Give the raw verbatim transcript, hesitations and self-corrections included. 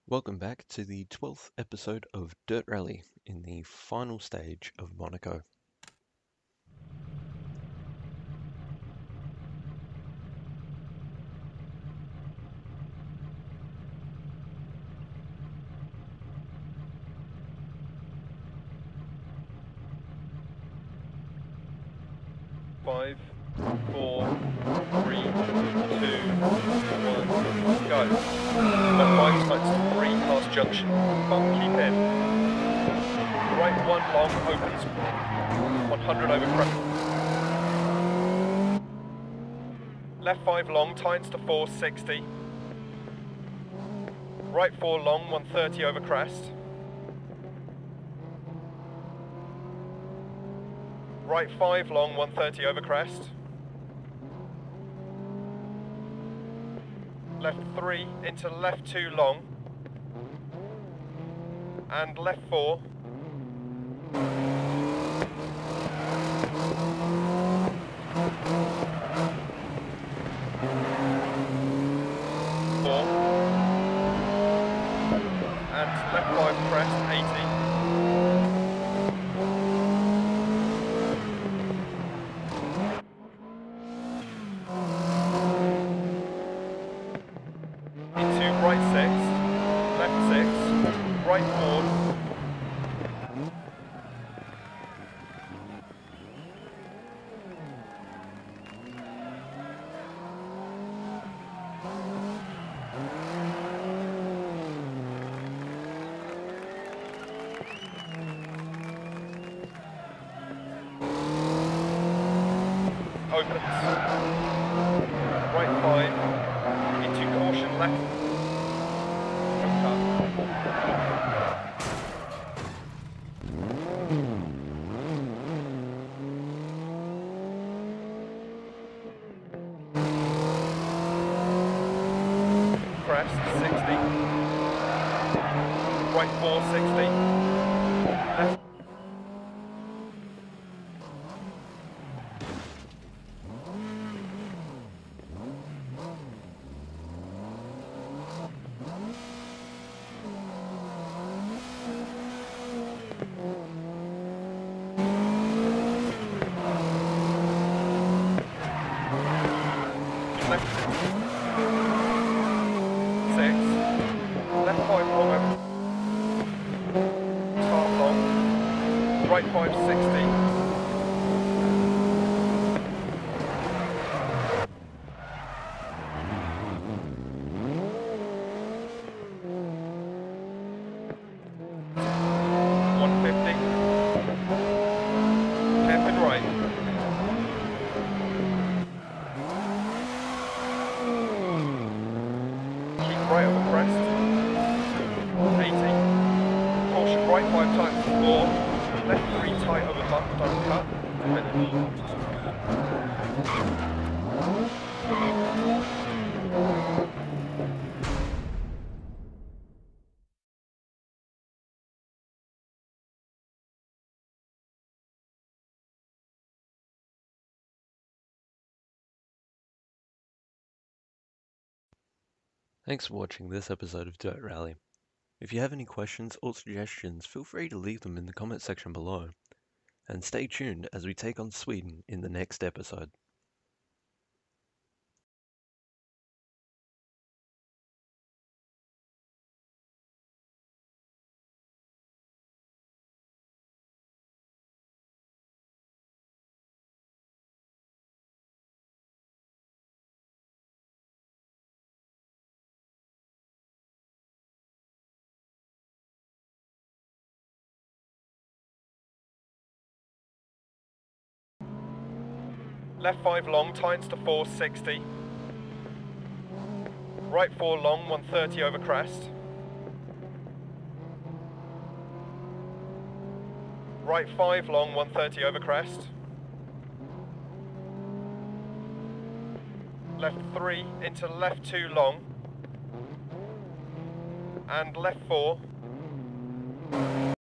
Welcome back to the twelfth episode of Dirt Rally in the final stage of Monaco. Five, four, three, two, one, go. Left five tights three past junction. Bump keep in. Right one long opens. one hundred over crest. Left five long tightens to four sixty. Right four long one thirty over crest. Right five long one thirty over crest. Left three into left two long. And left four. Four. And left five crest eighty. Right six, left six, right four. Opens. Right five, into caution left. Crest sixty. Right four sixty. Left. Left six, left five long over, start long, right five sixty, one fifty, hairpin right. Right over crest, eighty, caution right five times four, left three tight over bump, don't cut, finish. Thanks for watching this episode of Dirt Rally. If you have any questions or suggestions, feel free to leave them in the comment section below. And stay tuned as we take on Sweden in the next episode. Left five long tightens to four sixty, right four long one thirty over crest, right five long one thirty over crest, left three into left two long, and left four.